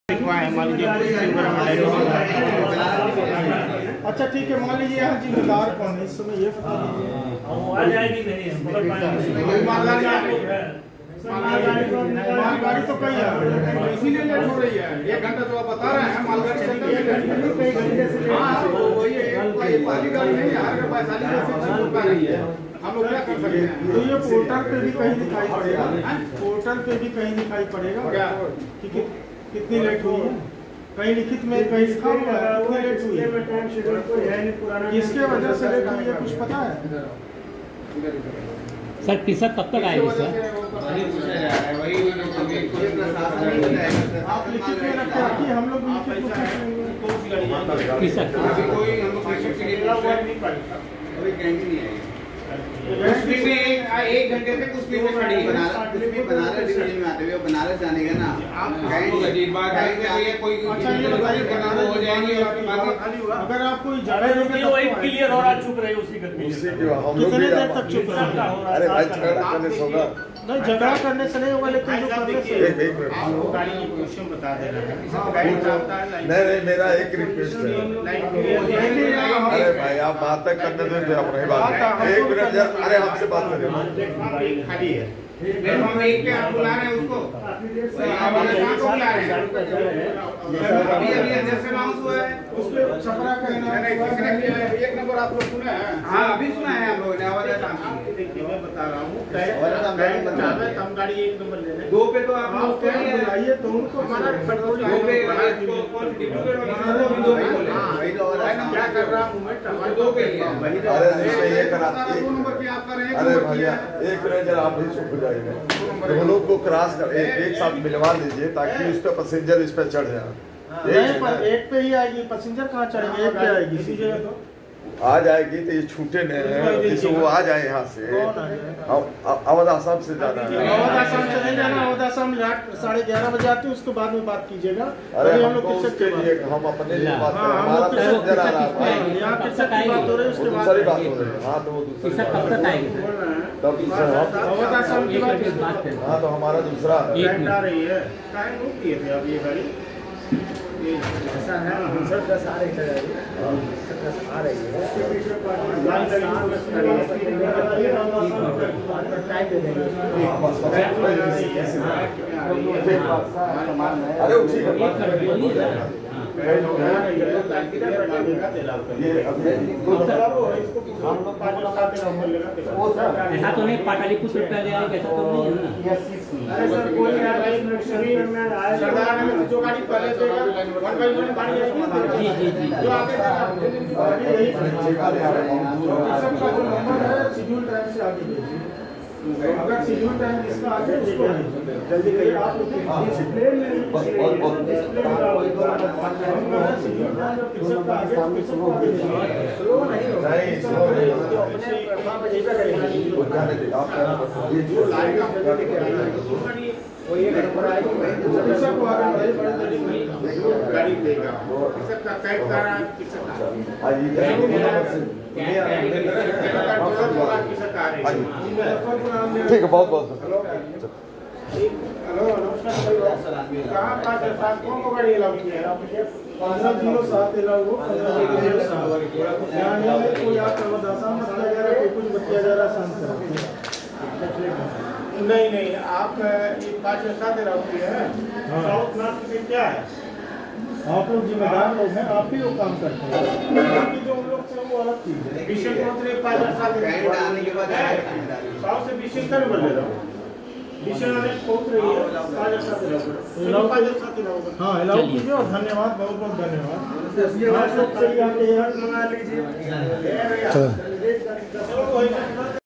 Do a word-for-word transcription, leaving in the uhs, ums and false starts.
अच्छा ठीक है, मान लीजिए यहाँ जिम्मेदार कौन है इस समय ये बता दीजिए। मालगाड़ी तो कई है, इसीलिए लेट हो रही है। एक घंटा तो आप बता रहे हैं मालगाड़ी चल रही है। पहली गाड़ी नहीं है, हर वैशाली पा रही है। हम लोग क्या कर सकते हैं? तो ये पोर्टल पे भी कहीं दिखाई पड़ेगा, पोर्टल पे भी कहीं दिखाई पड़ेगा कि कितनी लेट हुई है। कहीं लिखित में कहीं लिखा हुआ है कितनी लेट हुई है, किसके वजह से लेट हुई है कुछ पता है? सर टीसर कब तक आएगी सर? आप लिखित में रखते रखिए, हम लोग टीसर एक घंटे से कुछ भी खड़ी बनारस बनारस डिवीजन में आते हुए बनारस जाने का ना अजीब बात है कि कोई हो जाएंगे। अगर आप कोई क्लियर हो रहा चुप रहे उसी कितने देर तक चुप रहे? अरे भाई झगड़ा करने से होगा नहीं, झगड़ा करने से नहीं होगा, लेकिन जो करने से गाड़ी की क्वेश्चन बता देना है। नहीं नहीं मेरा एक रिक्वेस्ट है। अरे भाई आप बात तक करने दो, अपनी बात एक मिनट यार। अरे हमसे बात करें, खाली है प्लेटफॉर्म एक पे आप बुला रहे हैं उसको, आप बुला रहे हैं अभी अभी जैसे अनाउंस हुआ है उस पे छपरा कहना है। एक नंबर आप लोग सुना है? हाँ अभी सुना है आप लोगों ने। आवाज देखिए मैं बता रहा हूँ, हम गाड़ी एक नंबर ले लें। दो पे तो आप लोग बुलाइए तो उनको हमारा कंट्रोल दो पे क्या कर रहा हूँ मैं, दो पे अरे ये करा दो नंबर पे आप कर रहे हैं। अरे भैया एक मिनट जरा आप भी चुप हो जाइए। दोनों को क्रॉस कर एक, एक साथ मिलवा लीजिए ताकि उस पे पैसेंजर इस पे चढ़ जाए। नहीं पर एक पे ही आएगी, पैसेंजर कहाँ चढ़ेंगे? एक पे आएगी सीधे तो आ जाएगी तो ये छूटे नहीं है, जैसे वो आ जाए यहाँ से। अवध आसाम से जाना है, अवध आसाम से नहीं जाना। अवध आसाम साढ़े ग्यारह बजे आती है, उसके बाद में बात कीजिएगा। अरे हम लोग उसके लिए हम अपने लिए बात कर रहे हैं, हमारा पैसेंजर आ रहा है। यहाँ किससे बात हो रही है उसके बाद दूसरी बात हो रही है। हाँ तो वो दूसरी टीसर कब तक आएगी? तब अवध आसाम की बात। हाँ तो हमारा दूसरा आ रही है काहे रोक दिए थे अब ये गाड़ी? ऐसा है सर दस आ रही है, दस आ रही है। अरे उसी का ऐसा तो नहीं पाटलिपुत्र पे गया ऐसा तो नहीं है ना? अरे सर कोई जो गाड़ी पहले देगा वन बाई वन गाड़ी आएगी जी जी जी जो आगे शेड्यूल टाइम से आगे भेजिए। अगर शेड्यूल टाइम इसका आगे उसको जल्दी करिए आप लोग। डिस्प्ले में स्लो नहीं होगा, ये जो लाएगा गाड़ी देगा इसका कैद करा किसका ठीक है, बहुत बहुत हेलो नमस्कार। कहाँ पाँच सात कौन को गाड़ी अलाउ किया है? पंद्रह जीरो सात अलाउ हो, पंद्रह जीरो सात यहाँ कोई आपका आसाम मत किया जा रहा है, कोई कुछ बतिया जा रहा है शांत करा। नहीं नहीं आप ये पाँच या सात अलाउ किए हैं। साउथ नॉर्थ में क्या है? आप लोग जिम्मेदार लोग हैं, आप ही लोग काम करते हैं। बाकी जो हम लोग से वो अलग चीज है। विषय पहुँच रहे पाँच या सात आने के बाद साउथ से विषय कर बदले रहा हूँ। विषय पहुँच रही है पाँच या सात अलाउ, पाँच या सात अलाउ। हाँ अलाउ कीजिए और धन्यवाद, बहुत बहुत धन्यवाद। मंगा लीजिए।